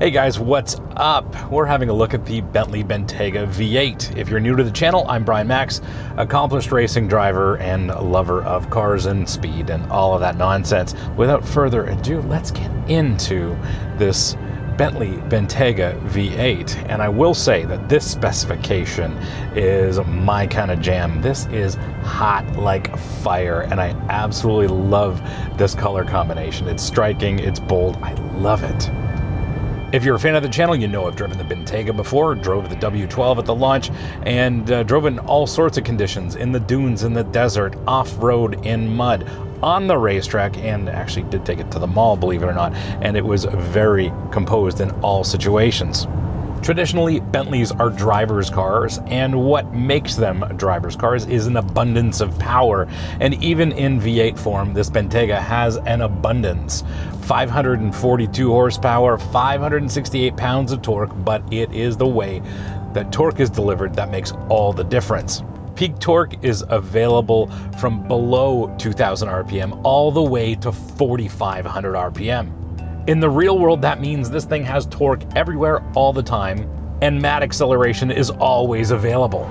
Hey guys, what's up? We're having a look at the Bentley Bentayga V8. If you're new to the channel, I'm Brian Makse, accomplished racing driver and lover of cars and speed and all of that nonsense. Without further ado, let's get into this Bentley Bentayga V8. And I will say that this specification is my kind of jam. This is hot like fire, and I absolutely love this color combination. It's striking, it's bold, I love it. If you're a fan of the channel, you know I've driven the Bentayga before, drove the W12 at the launch, and drove in all sorts of conditions, in the dunes, in the desert, off-road, in mud, on the racetrack, and actually did take it to the mall, believe it or not, and it was very composed in all situations. Traditionally, Bentleys are driver's cars, and what makes them driver's cars is an abundance of power. And even in V8 form, this Bentayga has an abundance. 542 horsepower, 568 pounds of torque, but it is the way that torque is delivered that makes all the difference. Peak torque is available from below 2,000 RPM all the way to 4,500 RPM. In the real world, that means this thing has torque everywhere all the time, and mad acceleration is always available.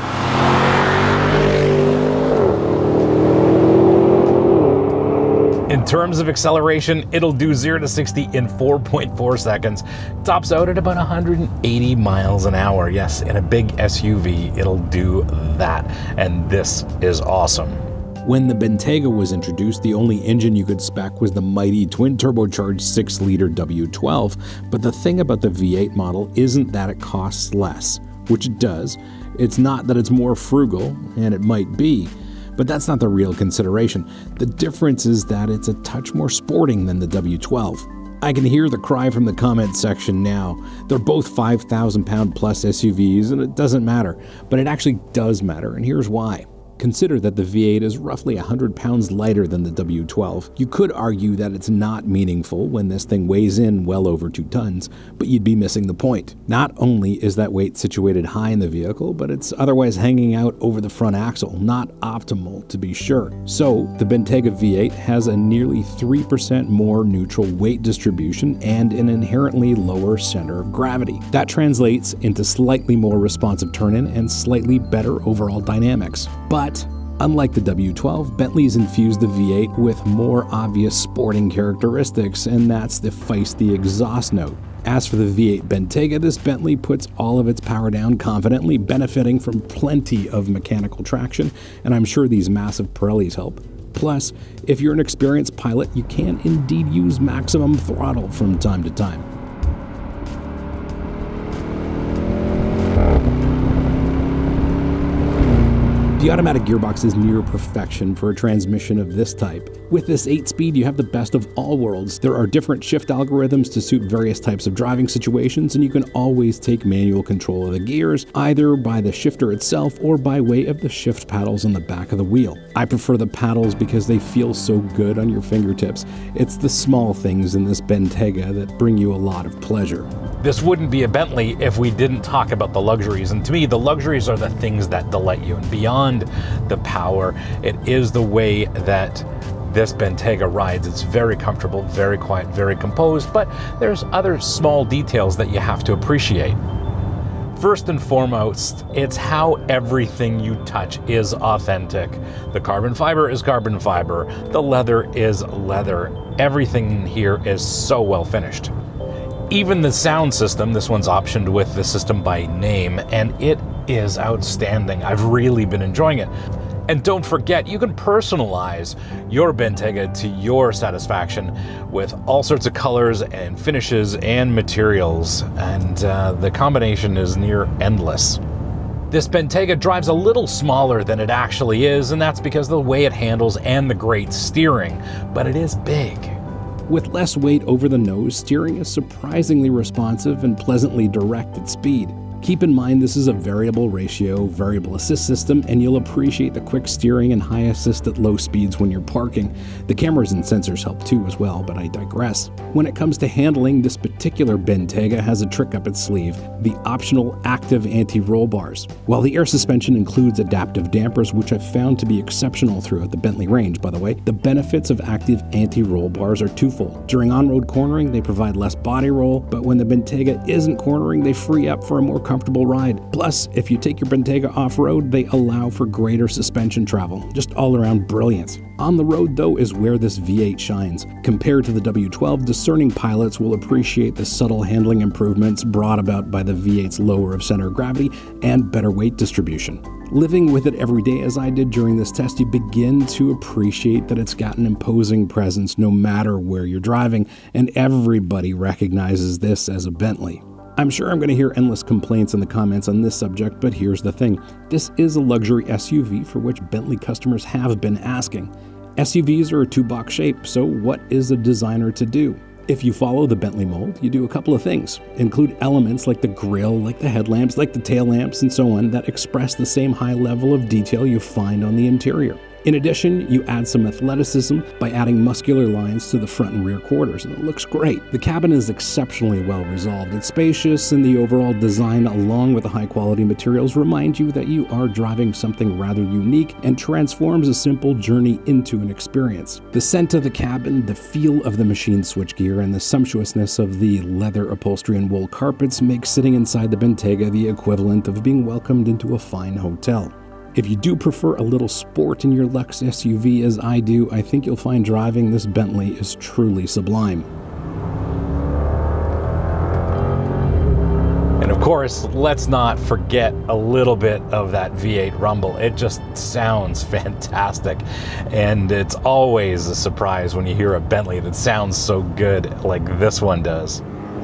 In terms of acceleration, it'll do 0 to 60 in 4.4 seconds, tops out at about 180 miles an hour. Yes, in a big SUV, it'll do that, and this is awesome. When the Bentayga was introduced, the only engine you could spec was the mighty twin-turbocharged 6-liter W12, but the thing about the V8 model isn't that it costs less, which it does. It's not that it's more frugal, and it might be, but that's not the real consideration. The difference is that it's a touch more sporting than the W12. I can hear the cry from the comment section now. They're both 5,000-pound plus SUVs, and it doesn't matter, but it actually does matter, and here's why. Consider that the V8 is roughly 100 pounds lighter than the W12. You could argue that it's not meaningful when this thing weighs in well over 2 tons, but you'd be missing the point. Not only is that weight situated high in the vehicle, but it's otherwise hanging out over the front axle, not optimal to be sure. So, the Bentayga V8 has a nearly 3% more neutral weight distribution and an inherently lower center of gravity. That translates into slightly more responsive turn-in and slightly better overall dynamics. But unlike the W12, Bentley's infused the V8 with more obvious sporting characteristics, and that's the feisty exhaust note. As for the V8 Bentayga, this Bentley puts all of its power down confidently, benefiting from plenty of mechanical traction, and I'm sure these massive Pirellis help. Plus, if you're an experienced pilot, you can indeed use maximum throttle from time to time. The automatic gearbox is near perfection for a transmission of this type. With this 8-speed, you have the best of all worlds. There are different shift algorithms to suit various types of driving situations, and you can always take manual control of the gears, either by the shifter itself or by way of the shift paddles on the back of the wheel. I prefer the paddles because they feel so good on your fingertips. It's the small things in this Bentayga that bring you a lot of pleasure. This wouldn't be a Bentley if we didn't talk about the luxuries, and to me, the luxuries are the things that delight you, and beyond the power, it is the way that this Bentayga rides. It's very comfortable, very quiet, very composed, but there's other small details that you have to appreciate. First and foremost, it's how everything you touch is authentic. The carbon fiber is carbon fiber, the leather is leather. Everything here is so well finished. Even the sound system, this one's optioned with the system by name, and it is outstanding. I've really been enjoying it. And don't forget, you can personalize your Bentayga to your satisfaction with all sorts of colors and finishes and materials, and the combination is near endless. This Bentayga drives a little smaller than it actually is, and that's because of the way it handles and the great steering, but it is big. With less weight over the nose, steering is surprisingly responsive and pleasantly direct at speed. Keep in mind this is a variable ratio, variable assist system, and you'll appreciate the quick steering and high assist at low speeds when you're parking. The cameras and sensors help too as well, but I digress. When it comes to handling, this particular Bentayga has a trick up its sleeve, the optional active anti-roll bars. While the air suspension includes adaptive dampers, which I've found to be exceptional throughout the Bentley range, by the way, the benefits of active anti-roll bars are twofold. During on-road cornering, they provide less body roll, but when the Bentayga isn't cornering, they free up for a more comfortable ride. Plus, if you take your Bentayga off-road, they allow for greater suspension travel. Just all-around brilliance. On the road, though, is where this V8 shines. Compared to the W12, discerning pilots will appreciate the subtle handling improvements brought about by the V8's lower of center of gravity and better weight distribution. Living with it every day as I did during this test, you begin to appreciate that it's got an imposing presence no matter where you're driving, and everybody recognizes this as a Bentley. I'm sure I'm going to hear endless complaints in the comments on this subject, but here's the thing. This is a luxury SUV for which Bentley customers have been asking. SUVs are a two-box shape, so what is a designer to do? If you follow the Bentley mold, you do a couple of things. Include elements like the grille, like the headlamps, like the tail lamps, and so on that express the same high level of detail you find on the interior. In addition, you add some athleticism by adding muscular lines to the front and rear quarters, and it looks great. The cabin is exceptionally well resolved. It's spacious, and the overall design, along with the high-quality materials, remind you that you are driving something rather unique and transforms a simple journey into an experience. The scent of the cabin, the feel of the machine switchgear, and the sumptuousness of the leather upholstery and wool carpets make sitting inside the Bentayga the equivalent of being welcomed into a fine hotel. If you do prefer a little sport in your Lux SUV as I do, I think you'll find driving this Bentley is truly sublime. And of course, let's not forget a little bit of that V8 rumble. It just sounds fantastic. And it's always a surprise when you hear a Bentley that sounds so good like this one does.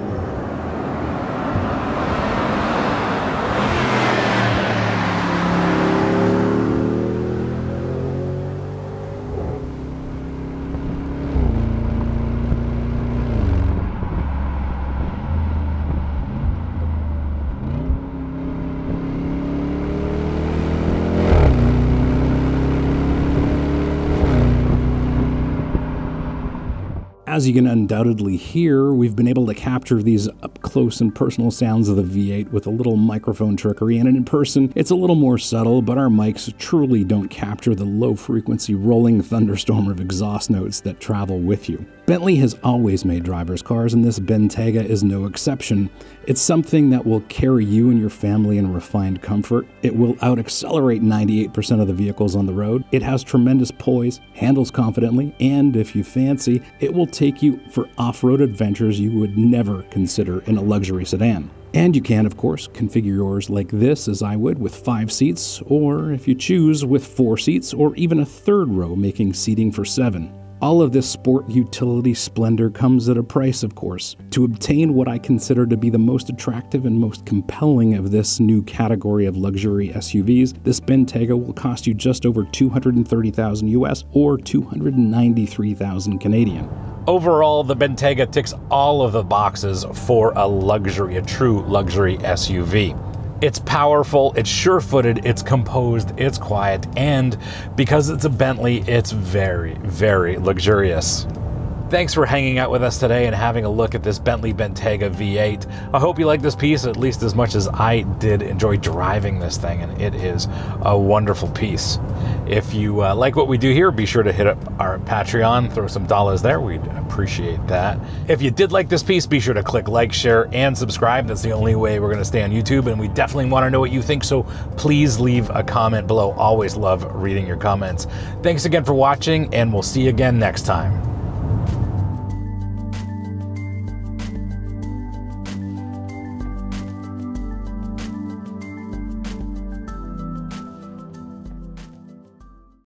As you can undoubtedly hear, we've been able to capture these up-close and personal sounds of the V8 with a little microphone trickery, and in person, it's a little more subtle, but our mics truly don't capture the low-frequency rolling thunderstorm of exhaust notes that travel with you. Bentley has always made driver's cars, and this Bentayga is no exception. It's something that will carry you and your family in refined comfort. It will out-accelerate 98% of the vehicles on the road. It has tremendous poise, handles confidently, and if you fancy, it will take you for off-road adventures you would never consider in a luxury sedan. And you can, of course, configure yours like this, as I would, with 5 seats, or if you choose, with 4 seats, or even a third row, making seating for 7. All of this sport utility splendor comes at a price, of course. To obtain what I consider to be the most attractive and most compelling of this new category of luxury SUVs, this Bentayga will cost you just over $230,000 US or $293,000 Canadian. Overall, the Bentayga ticks all of the boxes for a luxury, a true luxury SUV. It's powerful, it's sure-footed, it's composed, it's quiet, and because it's a Bentley, it's very, very luxurious. Thanks for hanging out with us today and having a look at this Bentley Bentayga V8. I hope you like this piece at least as much as I did enjoy driving this thing, and it is a wonderful piece. If you like what we do here, be sure to hit up our Patreon, throw some dollars there, we'd appreciate that. If you did like this piece, be sure to click like, share, and subscribe. That's the only way we're going to stay on YouTube, and we definitely want to know what you think, so please leave a comment below. Always love reading your comments. Thanks again for watching, and we'll see you again next time.